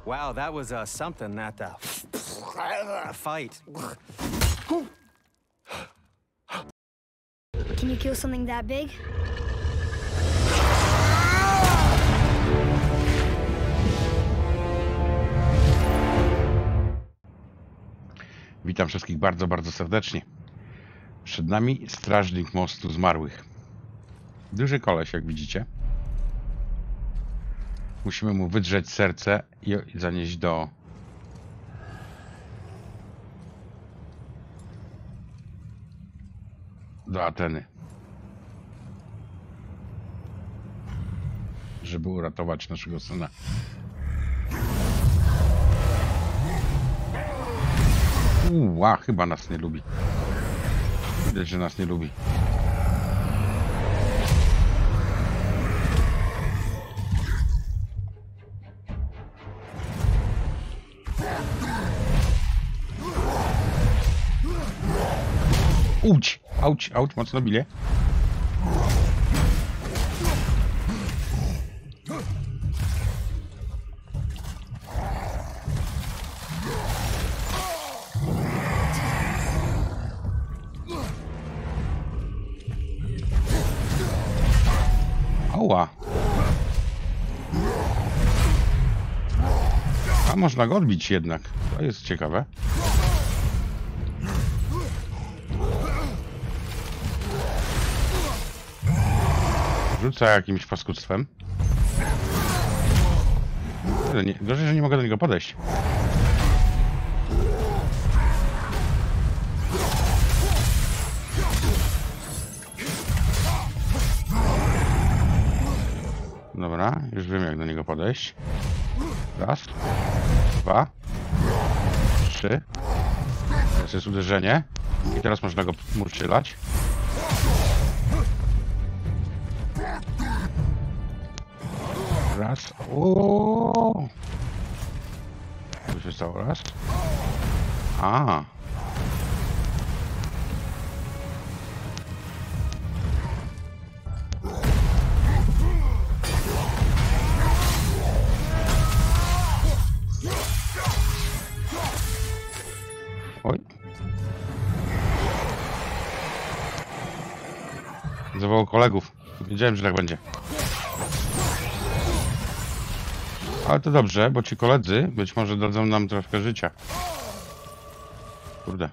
Wow, that was something, that fight. Can you kill something that big? Witam wszystkich bardzo, bardzo serdecznie. Przed nami strażnik mostu zmarłych. Duży koleś, jak widzicie. Musimy mu wydrzeć serce i zanieść do Ateny, żeby uratować naszego syna. Chyba nas nie lubi. Widać, że nas nie lubi. Auć, mocno bije. Ała. A można go odbić jednak. To jest ciekawe. Rzuca jakimś paskudztwem. Gorzej, że nie mogę do niego podejść. Dobra, już wiem, jak do niego podejść. Raz, dwa, trzy. Teraz jest uderzenie. I teraz można go muszczylać. Raz. Co się stało? Raz. Oj. Zawołał kolegów. Wiedziałem, że tak będzie. Ale to dobrze, bo ci koledzy być może dadzą nam troszkę życia. Kurde.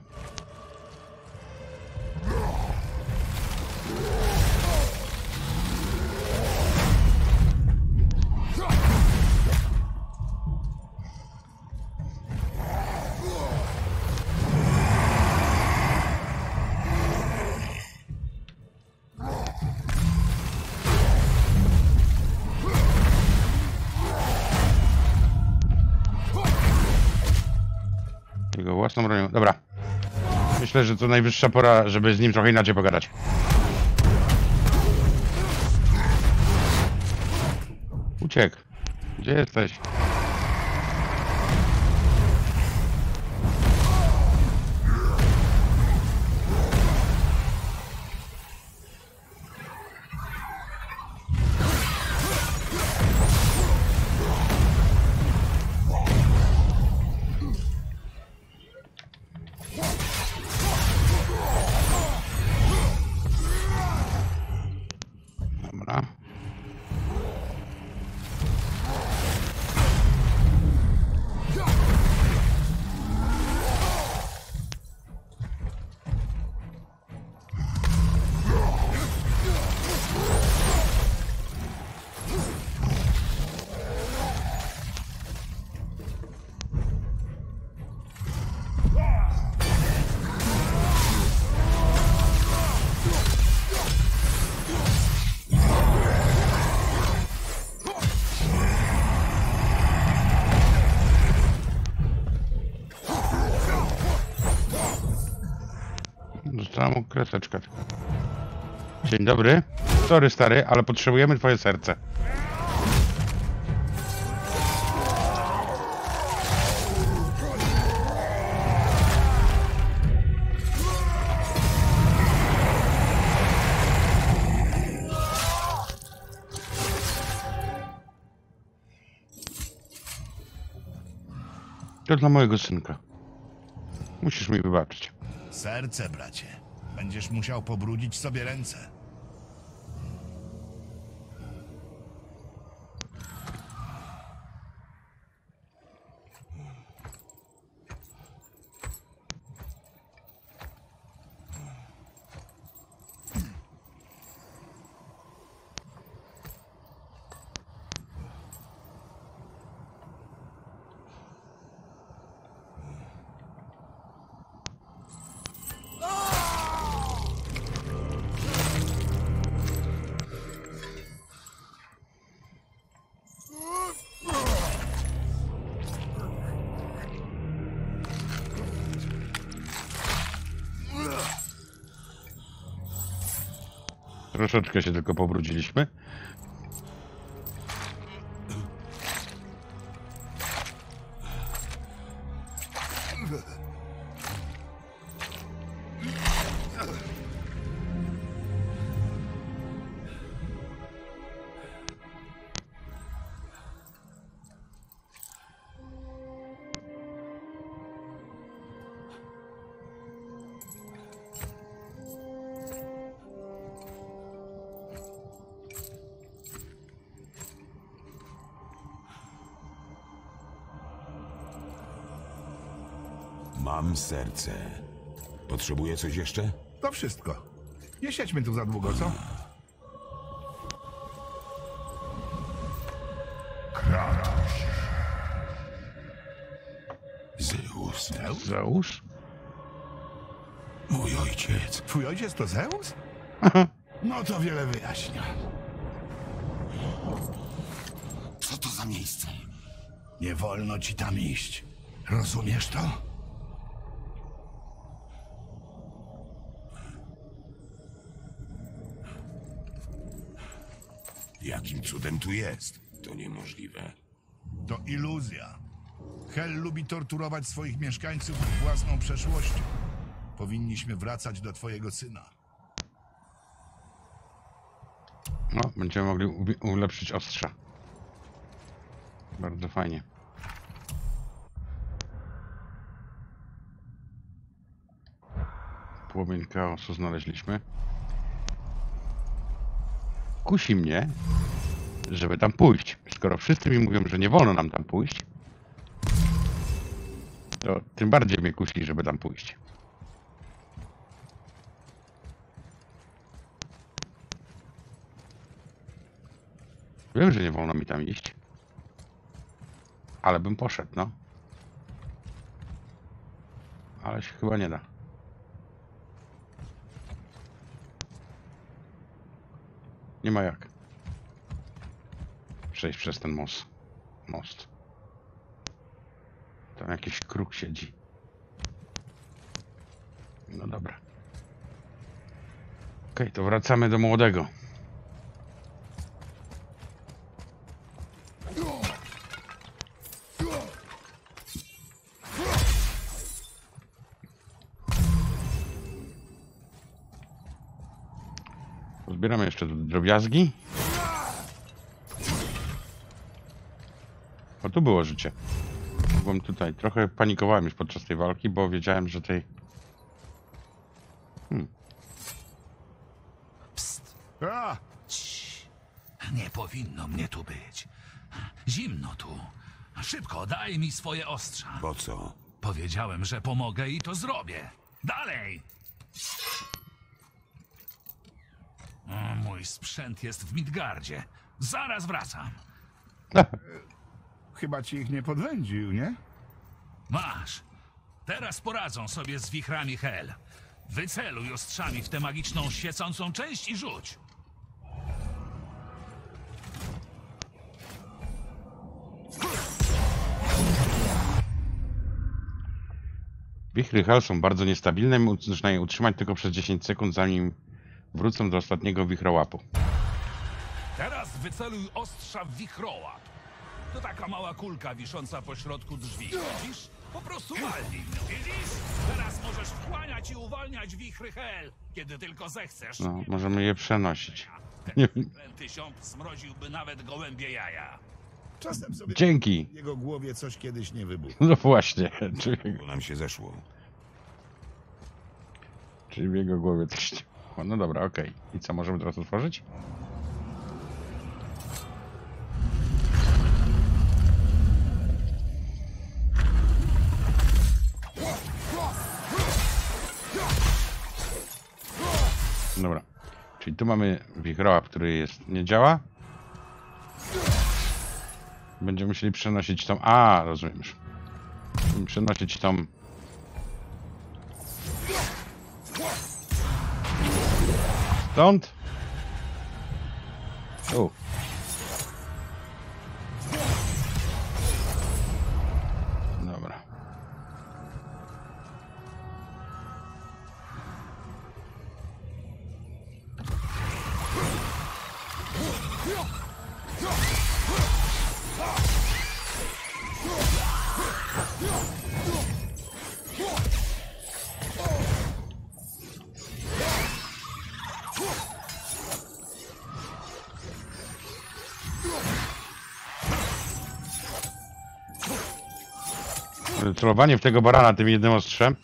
Jego własną bronią. Dobra. Myślę, że to najwyższa pora, żeby z nim trochę inaczej pogadać. Uciekł. Gdzie jesteś? Dobra. Dostałem mu kreseczkę. Dzień dobry. Sorry, stary, ale potrzebujemy twoje serce. To dla mojego synka. Musisz mi wybaczyć. Serce, bracie. Będziesz musiał pobrudzić sobie ręce. Troszeczkę się tylko pobrudziliśmy. Mam serce. Potrzebuję coś jeszcze? To wszystko. Nie siedźmy tu za długo, co? Zeus. Załóż. Mój ojciec. Twój ojciec to Zeus? No to wiele wyjaśnia. Co to za miejsce? Nie wolno ci tam iść. Rozumiesz to? Jakim cudem tu jest? To niemożliwe. To iluzja. Hel lubi torturować swoich mieszkańców własną przeszłością. Powinniśmy wracać do twojego syna. No, będziemy mogli ulepszyć ostrza. Bardzo fajnie. Płomień chaosu znaleźliśmy. Kusi mnie, żeby tam pójść. Skoro wszyscy mi mówią, że nie wolno nam tam pójść, to tym bardziej mnie kusi, żeby tam pójść. Wiem, że nie wolno mi tam iść, ale bym poszedł, no. Ale się chyba nie da. Nie ma jak przejść przez ten most. Tam jakiś kruk siedzi. No dobra. Okej, to wracamy do młodego. Zbieramy jeszcze drobiazgi. O, tu było życie. Mogłem tutaj. Trochę panikowałem już podczas tej walki, bo wiedziałem, że tej... Psst, A! nie powinno mnie tu być. Zimno tu. Szybko, daj mi swoje ostrza. Po co? Powiedziałem, że pomogę i to zrobię. Dalej! Mój sprzęt jest w Midgardzie. Zaraz wracam. Chyba ci ich nie podwędził, nie? Masz. Teraz poradzą sobie z wichrami Hel. Wyceluj ostrzami w tę magiczną, świecącą część i rzuć. Wichry Hel są bardzo niestabilne. Można je utrzymać tylko przez 10 sekund, zanim wrócą do ostatniego wichrołapu. Teraz wyceluj ostrza w wichrołap. To taka mała kulka wisząca po środku drzwi. Widzisz? Po prostu walnij. Widzisz? Teraz możesz wchłaniać i uwalniać wichry Hel, kiedy tylko zechcesz. No, możemy je przenosić. Ten przeklęty siąp zmroziłby nawet gołębie jaja. Czasem sobie Dzięki. w jego głowie coś kiedyś nie wybuchło. No właśnie. Bo nam się zeszło. Czyli w jego głowie coś... O, no dobra, okej. I co, możemy teraz otworzyć? Dobra. Czyli tu mamy wichrołap, który jest... nie działa. Będziemy musieli przenosić tą... A, rozumiem już. Będziemy przenosić tą... Stąd? Tu. Dobra. Celowanie w tego barana tym jednym ostrzem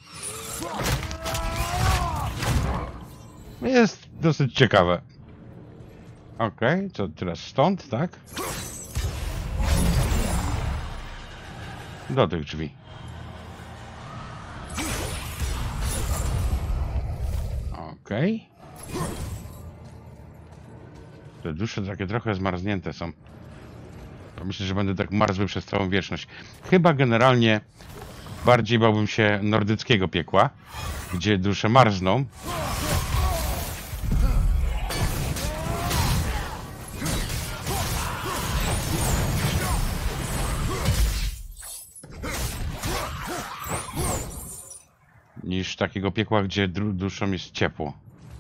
jest dosyć ciekawe. Okej, co teraz stąd, tak? Do tych drzwi. Okej. Te dusze takie trochę zmarznięte są. Myślę, że będę tak marzły przez całą wieczność. Chyba generalnie bardziej bałbym się nordyckiego piekła, gdzie dusze marzną. Niż takiego piekła, gdzie duszom jest ciepło.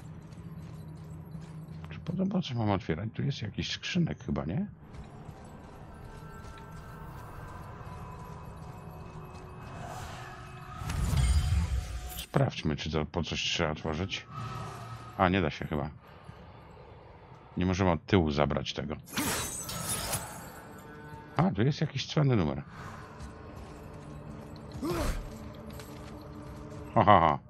Czy podoba, co mam otwierać? Tu jest jakiś skrzynek chyba, nie? Sprawdźmy, czy to po coś trzeba otworzyć. A, nie da się chyba. Nie możemy od tyłu zabrać tego. A, tu jest jakiś cwany numer. Ha, ha, ha.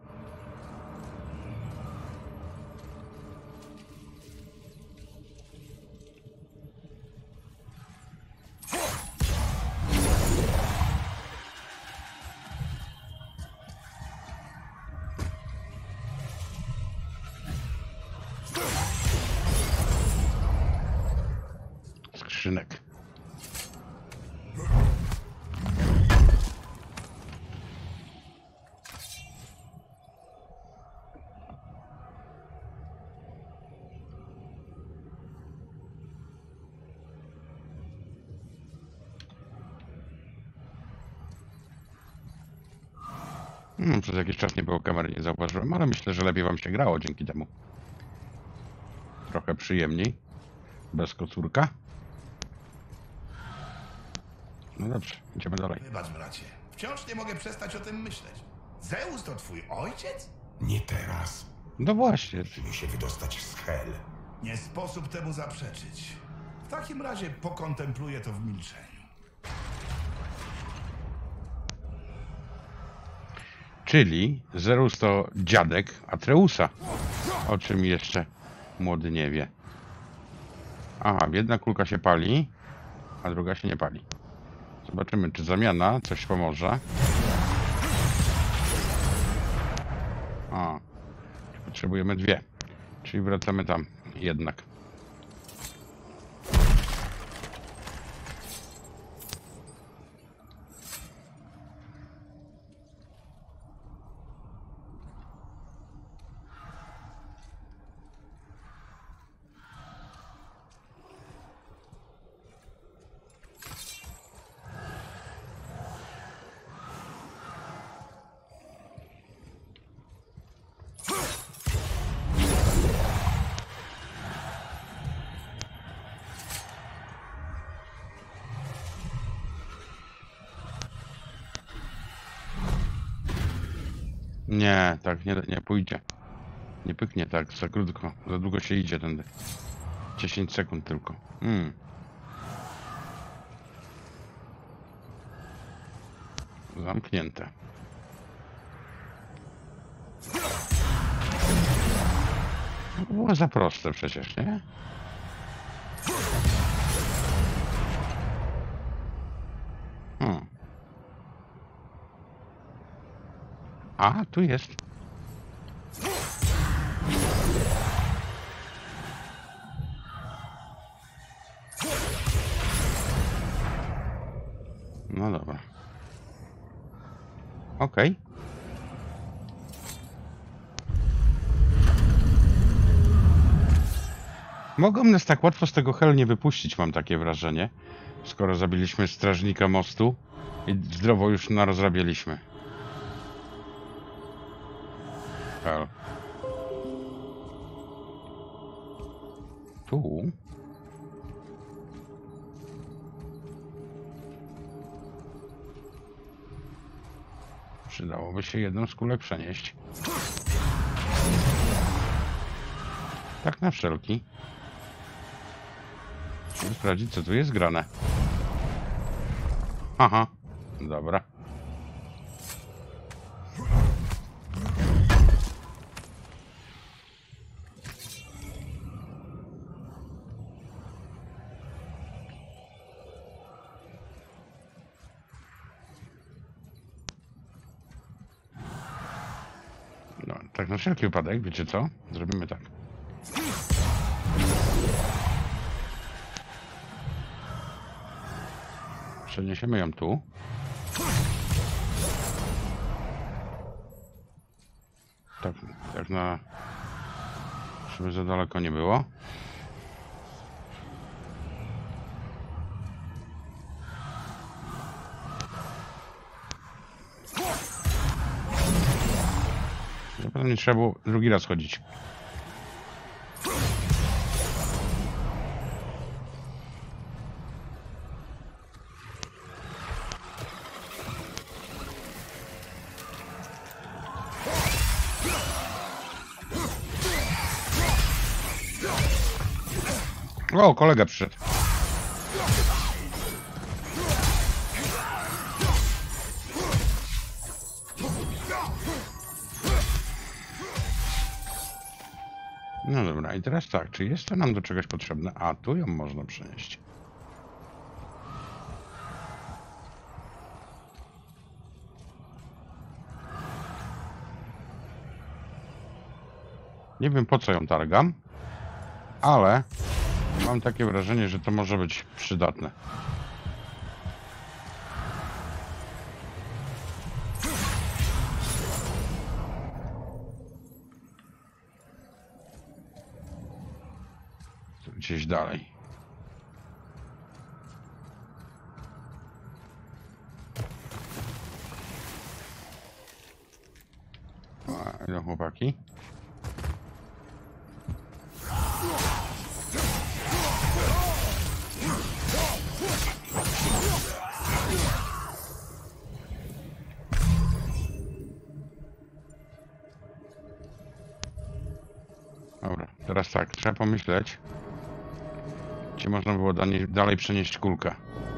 Skrzynek. Przez jakiś czas nie było kamery, nie zauważyłem, ale myślę, że lepiej wam się grało dzięki temu. Trochę przyjemniej. Bez kocurka. No dobrze, idziemy dalej. Wybacz, bracie. Wciąż nie mogę przestać o tym myśleć. Zeus to twój ojciec? Nie teraz. No właśnie. Musimy się wydostać z Hel. Nie sposób temu zaprzeczyć. W takim razie pokontempluję to w milczeniu. Czyli Zeus to dziadek Atreusa. O czym jeszcze młody nie wie. Aha, jedna kulka się pali, a druga się nie pali. Zobaczymy, czy zamiana coś pomoże. A, potrzebujemy dwie. Czyli wracamy tam jednak. Nie, tak nie pójdzie. Nie pyknie tak, za krótko. Za długo się idzie tędy. 10 sekund tylko. Zamknięte. To było za proste przecież, nie? A, tu jest. No dobra. Okej. Mogą nas tak łatwo z tego hell nie wypuścić, mam takie wrażenie. Skoro zabiliśmy strażnika mostu i zdrowo już narozrabialiśmy. Hell. Tu? Przydałoby się jedną z kulek przenieść. Tak na wszelki. Musimy sprawdzić, co tu jest grane. Aha, dobra. No, tak na wszelki wypadek, wiecie co? Zrobimy tak. Przeniesiemy ją tu. Tak na... żeby za daleko nie było. Zapewne nie trzeba było drugi raz chodzić. O, kolega przyszedł. No dobra, i teraz tak, czy jest to nam do czegoś potrzebne? A, tu ją można przenieść. Nie wiem, po co ją targam, ale mam takie wrażenie, że to może być przydatne. Gdzieś dalej. A, idą chłopaki. Dobra, teraz tak, trzeba pomyśleć, gdzie można było dalej przenieść kulkę.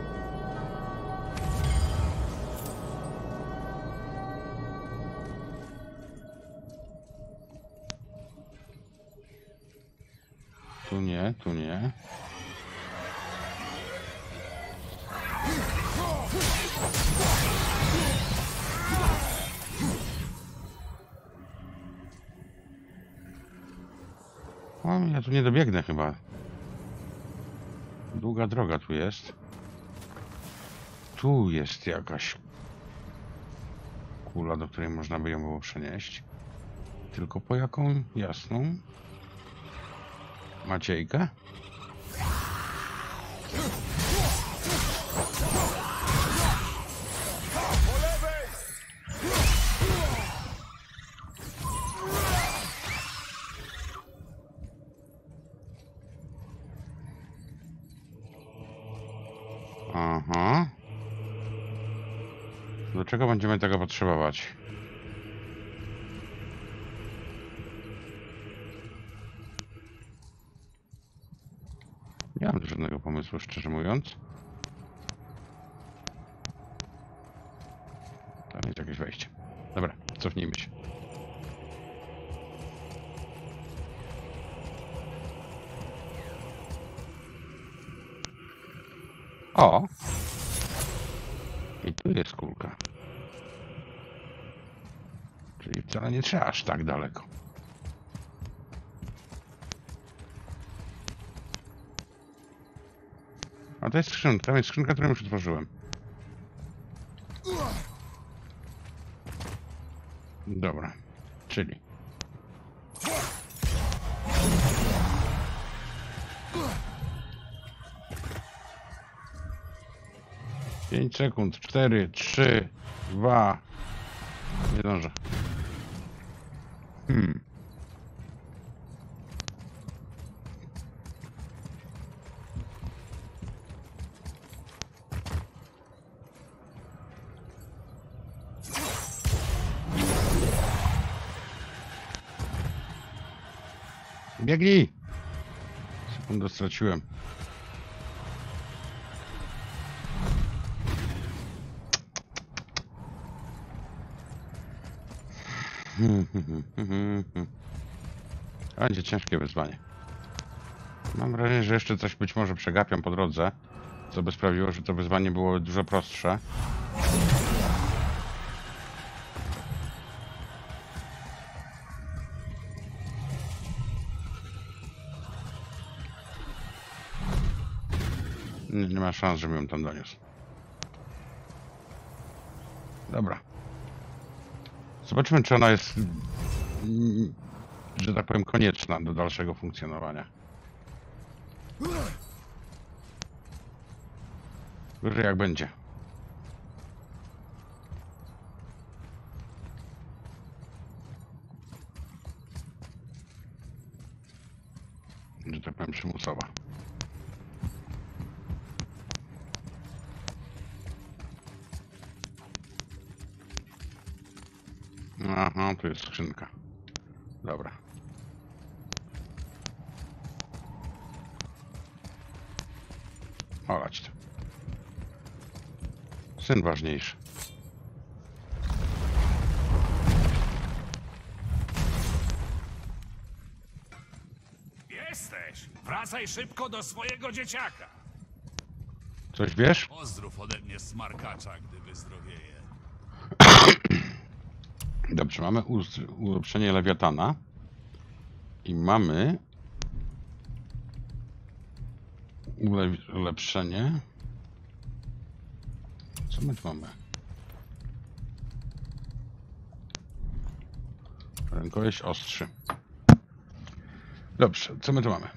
Tu nie, tu nie. O, ja tu nie dobiegnę chyba. Długa droga tu jest. Tu jest jakaś kula, do której można by ją było przenieść. Tylko po jaką jasną Maciejkę? Aha. Do czego będziemy tego potrzebować? Nie mam żadnego pomysłu, szczerze mówiąc. Tam jest jakieś wejście. Dobra, cofnijmy się. O! I tu jest kulka. Czyli wcale nie trzeba aż tak daleko. A to jest skrzynka, którą już otworzyłem. Dobra, czyli... Pięć sekund, 4, 3, 2... Nie dążę. Biegnij! Sekundę straciłem. Będzie ciężkie wyzwanie. Mam wrażenie, że jeszcze coś być może przegapiam po drodze, co by sprawiło, że to wyzwanie było dużo prostsze. Nie ma szans, żebym ją tam doniósł. Dobra. Zobaczmy, czy ona jest, że tak powiem, konieczna do dalszego funkcjonowania. Gorzej jak będzie. Że tak powiem, przymusowa. Aha, tu jest skrzynka. Dobra. Olać to. Syn ważniejszy. Jesteś! Wracaj szybko do swojego dzieciaka. Coś wiesz? Pozdrów ode mnie smarkacza, gdy wyzdrowieje. Dobrze, mamy ulepszenie lewiatana. I mamy ulepszenie. Co my tu mamy? Rękojeść ostrzy. Dobrze, co my tu mamy?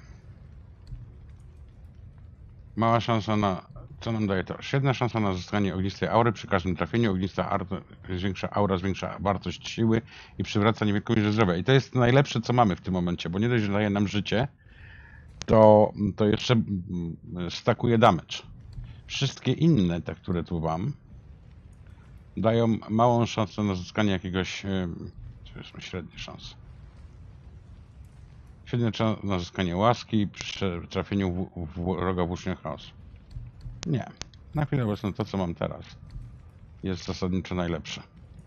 Mała szansa na... Co nam daje to? Świetna szansa na zyskanie ognistej aury. Przy każdym trafieniu ognista aura zwiększa wartość siły i przywraca niewielką ilość zdrowia. I to jest najlepsze, co mamy w tym momencie, bo nie dość, że daje nam życie, to jeszcze stakuje damage. Wszystkie inne, te, które tu mam, dają małą szansę na zyskanie jakiegoś... są średnie szanse. Średnia szansa na zyskanie łaski przy trafieniu wroga w włócznię chaosu. Nie. Na chwilę obecną to, co mam teraz, jest zasadniczo najlepsze.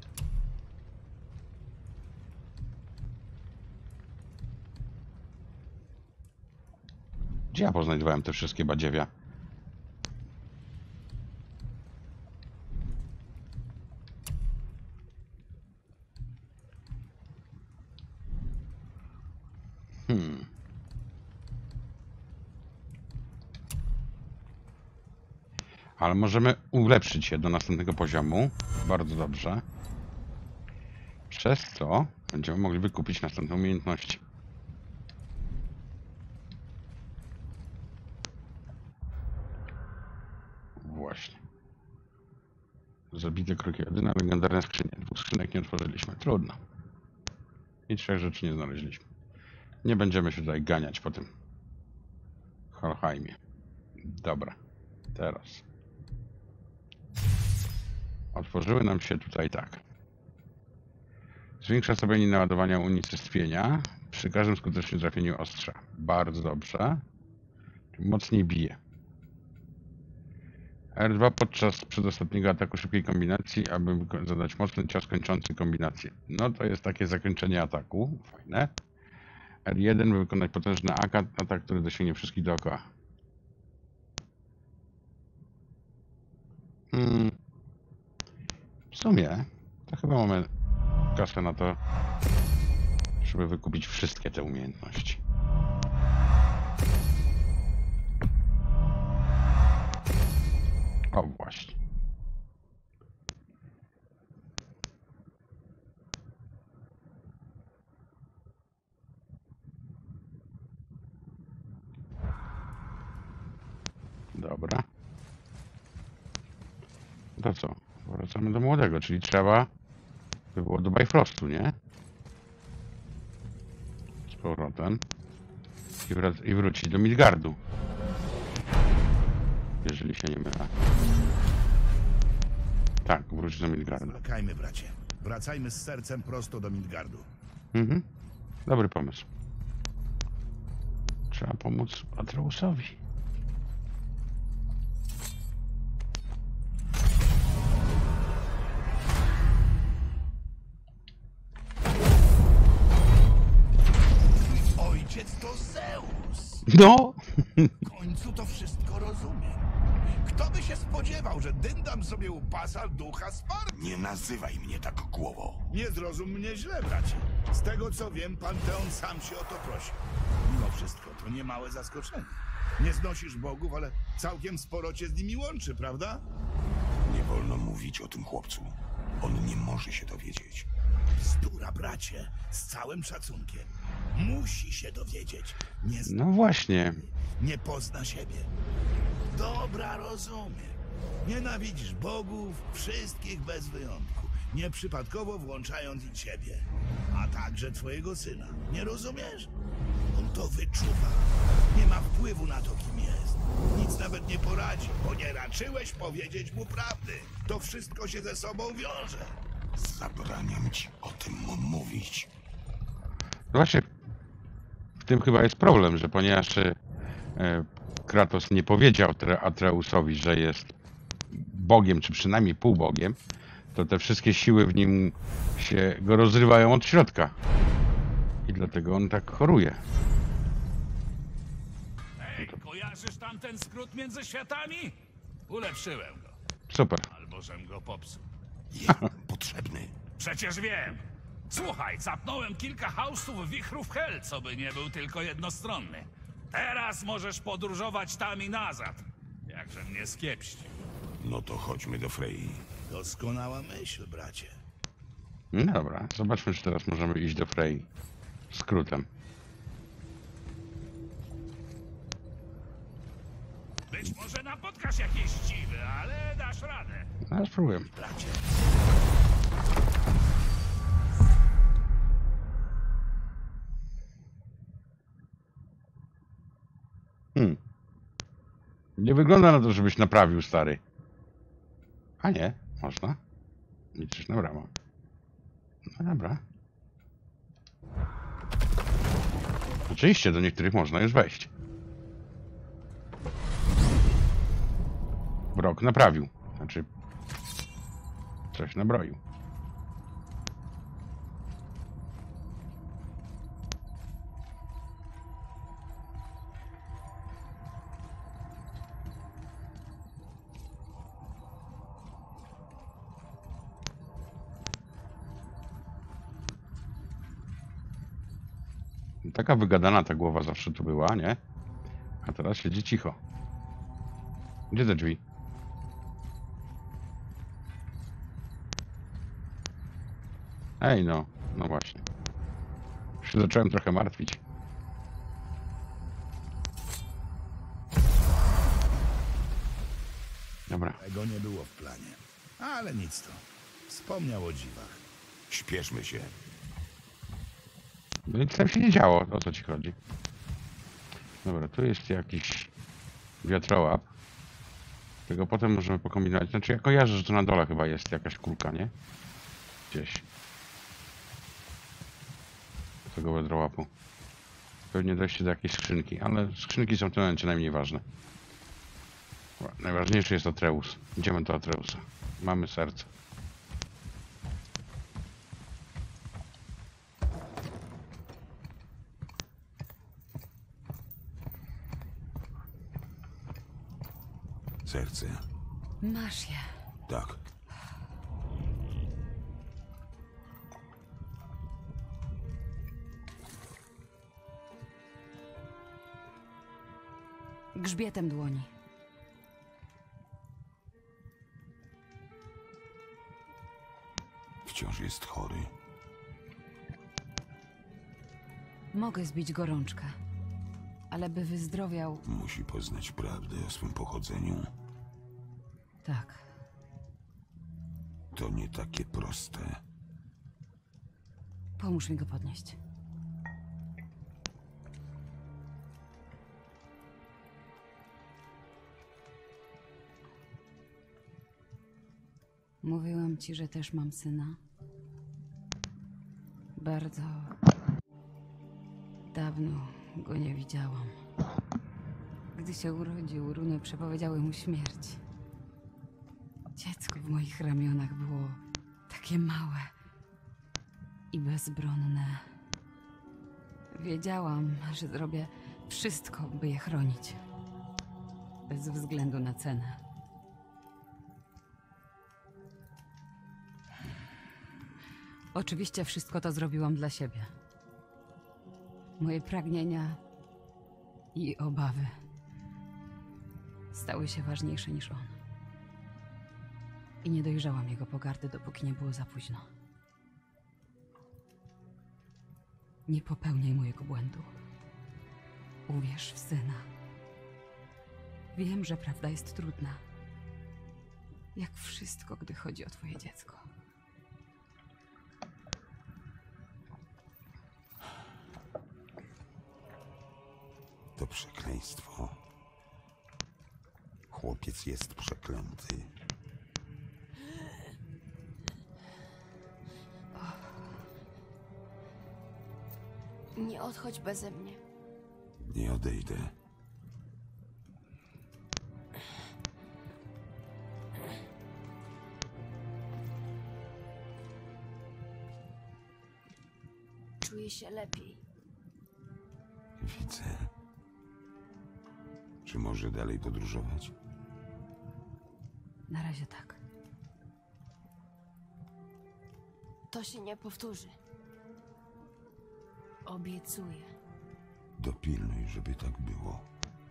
Gdzie ja poznajdowałem te wszystkie badziewia? Ale możemy ulepszyć je do następnego poziomu. Bardzo dobrze. Przez co będziemy mogli wykupić następne umiejętności. Właśnie. Zabite kroki jedyne, legendarne skrzynie. 2 skrzynek nie otworzyliśmy. Trudno. I 3 rzeczy nie znaleźliśmy. Nie będziemy się tutaj ganiać po tym Helheimie. Dobra. Teraz. Otworzyły nam się tutaj tak. Zwiększa sobie naładowania unicestwienia przy każdym skutecznym trafieniu ostrza. Bardzo dobrze. Mocniej bije. R2 podczas przedostatniego ataku szybkiej kombinacji, aby zadać mocny cios kończący kombinację. No to jest takie zakończenie ataku. Fajne. R1 by wykonać potężny atak, który dosięgnie wszystkich dookoła. W sumie to chyba mamy kasę na to, żeby wykupić wszystkie te umiejętności. O właśnie. Dobra. To co? Wracamy do młodego, czyli trzeba by było do Bifrostu, nie? Z powrotem. I wrócić do Midgardu. Jeżeli się nie mylę. Tak, wrócić do Midgardu. Zwlekajmy, bracie. Wracajmy z sercem prosto do Midgardu. Mhm. Dobry pomysł. Trzeba pomóc Atreusowi. Ojciec to Zeus! No! W końcu to wszystko rozumiem. Kto by się spodziewał, że dyndam sobie upasa ducha Sparty? Nie nazywaj mnie tak głową. Nie zrozum mnie źle, bracie. Z tego co wiem, Panteon sam się o to prosi. Mimo wszystko, to niemałe zaskoczenie. Nie znosisz bogów, ale całkiem sporo cię z nimi łączy, prawda? Nie wolno mówić o tym chłopcu. On nie może się dowiedzieć. Bzdura, bracie. Z całym szacunkiem. Musi się dowiedzieć. Nie zna, No właśnie. nie pozna siebie. Dobra, rozumiem. Nienawidzisz bogów, wszystkich bez wyjątku. Nieprzypadkowo włączając i ciebie. A także twojego syna. Nie rozumiesz? On to wyczuwa. Nie ma wpływu na to, kim jest. Nic nawet nie poradzi, bo nie raczyłeś powiedzieć mu prawdy. To wszystko się ze sobą wiąże. Zabraniam ci o tym mówić. No właśnie. W tym chyba jest problem, że ponieważ Kratos nie powiedział Atreusowi, że jest Bogiem, czy przynajmniej półbogiem, to te wszystkie siły w nim się go rozrywają od środka. I dlatego on tak choruje. Ej, kojarzysz tamten skrót między światami? Ulepszyłem go. Super. Albo żem go popsuł. Jest potrzebny. Przecież wiem. Słuchaj, capnąłem kilka haustów wichrów Hel, co by nie był tylko jednostronny. Teraz możesz podróżować tam i nazad. Jakże mnie skiepści. No to chodźmy do Frey. Doskonała myśl, bracie. No dobra, zobaczmy, czy teraz możemy iść do Frey. Skrótem. Być może napotkasz jakieś dziwy, ale dasz radę. No, spróbuję. Bracie. Nie wygląda na to, żebyś naprawił, stary. A nie, można. Liczysz na brawo. No dobra. Oczywiście, do niektórych można już wejść. Brok naprawił. Znaczy... coś nabroił. Taka wygadana ta głowa zawsze tu była, nie? A teraz siedzi cicho. Gdzie te drzwi? Ej, no. No właśnie. Już się zacząłem trochę martwić. Dobra. Tego nie było w planie. Ale nic to. Wspomniał o dziwach. Śpieszmy się. No nic tam się nie działo. O co ci chodzi? Dobra, tu jest jakiś wiatrołap. Tego potem możemy pokombinować. Znaczy ja kojarzę, że tu na dole chyba jest jakaś kulka, nie? Gdzieś. Tego wiatrołapu. Pewnie dojście do jakiejś skrzynki, ale skrzynki są w tym momencie najmniej ważne. Najważniejszy jest Atreus. Idziemy do Atreusa. Mamy serce. Serce. Masz je. Tak. Grzbietem dłoni. Wciąż jest chory. Mogę zbić gorączkę. Ale by wyzdrowiał... Musi poznać prawdę o swym pochodzeniu. Tak. To nie takie proste. Pomóż mi go podnieść. Mówiłam ci, że też mam syna. Bardzo dawno go nie widziałam. Gdy się urodził, runy przepowiedziały mu śmierć. Dziecko w moich ramionach było takie małe i bezbronne. Wiedziałam, że zrobię wszystko, by je chronić. Bez względu na cenę. Oczywiście wszystko to zrobiłam dla siebie. Moje pragnienia i obawy stały się ważniejsze niż on. I nie dojrzałam jego pogardy, dopóki nie było za późno. Nie popełniaj mojego błędu. Uwierz w syna. Wiem, że prawda jest trudna. Jak wszystko, gdy chodzi o twoje dziecko. To przekleństwo. Chłopiec jest przeklęty. Nie odchodź beze mnie. Nie odejdę. Czuję się lepiej. Widzę. Czy może dalej podróżować? Na razie tak. To się nie powtórzy. Obiecuję. Dopilnuj, żeby tak było.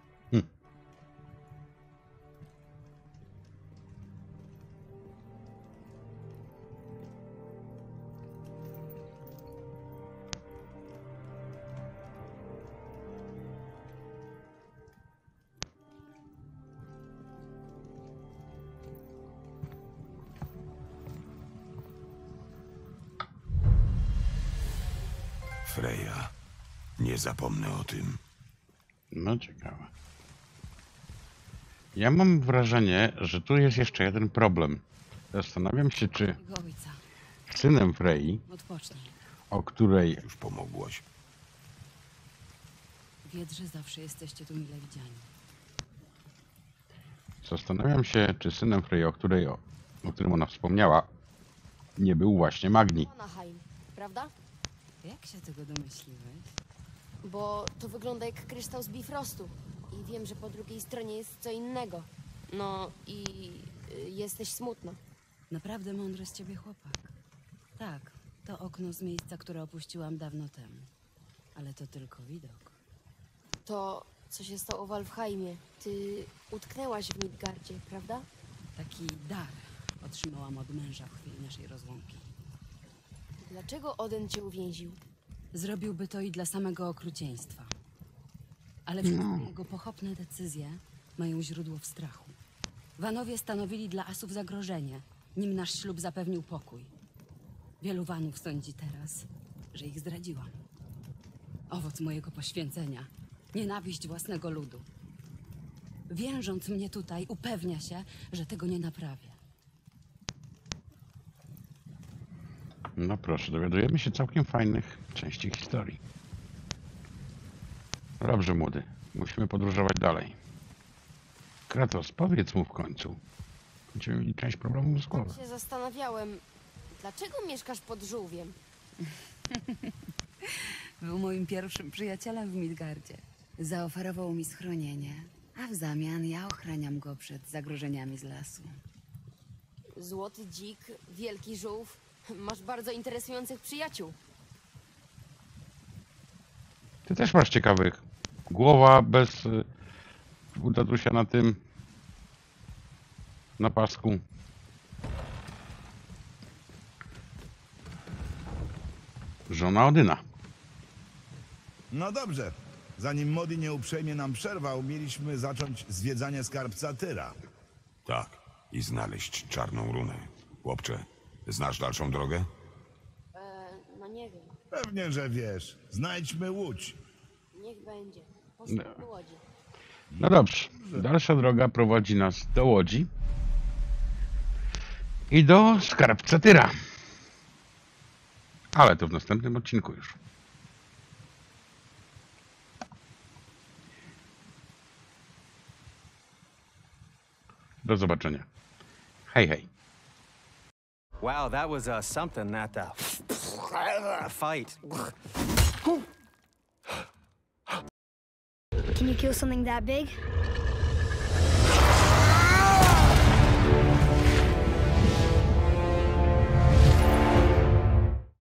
Freja. Nie zapomnę o tym. No ciekawe. Ja mam wrażenie, że tu jest jeszcze jeden problem. Zastanawiam się, czy Jego ojca. synem Frei, Odpocznij. o której... Już pomogłaś. Wiedz, że zawsze jesteście tu mile widziani. Zastanawiam się, czy synem Frei, o którym ona wspomniała, nie był właśnie Magni. Anaheim, prawda? Jak się tego domyśliłeś? Bo to wygląda jak kryształ z Bifrostu. I wiem, że po drugiej stronie jest co innego. No i jesteś smutna. Naprawdę mądry z ciebie chłopak. Tak, to okno z miejsca, które opuściłam dawno temu. Ale to tylko widok. To, co się stało w Alfheimie. Ty utknęłaś w Midgardzie, prawda? Taki dar otrzymałam od męża w chwili naszej rozłąki. Dlaczego Oden cię uwięził? Zrobiłby to i dla samego okrucieństwa. Ale wszystkie jego pochopne decyzje mają źródło w strachu. Wanowie stanowili dla Asów zagrożenie, nim nasz ślub zapewnił pokój. Wielu Wanów sądzi teraz, że ich zdradziłam. Owoc mojego poświęcenia, nienawiść własnego ludu. Więżąc mnie tutaj, upewnia się, że tego nie naprawię. No proszę, dowiadujemy się całkiem fajnych części historii. Dobrze, młody. Musimy podróżować dalej. Kratos, powiedz mu w końcu. Będziemy mieli część problemu mózgowych. Tak się zastanawiałem, dlaczego mieszkasz pod żółwiem? Był moim pierwszym przyjacielem w Midgardzie. Zaoferował mi schronienie, a w zamian ja ochraniam go przed zagrożeniami z lasu. Złoty dzik, wielki żółw. Masz bardzo interesujących przyjaciół. Ty też masz ciekawych. Głowa bez tatusia na tym. Na pasku. Żona Odyna. No dobrze. Zanim Modi nie uprzejmie nam przerwał, mieliśmy zacząć zwiedzanie skarbca Tyra. Tak. I znaleźć czarną runę. Chłopcze, znasz dalszą drogę? No nie wiem, Pewnie, że wiesz. Znajdźmy łódź. niech będzie. Poszukam do łodzi. No dobrze. Dalsza droga prowadzi nas do Łodzi. I do skarbca Tyra. Ale to w następnym odcinku już. Do zobaczenia. Hej, hej. Wow, that was something, that fight. Can you kill something that big?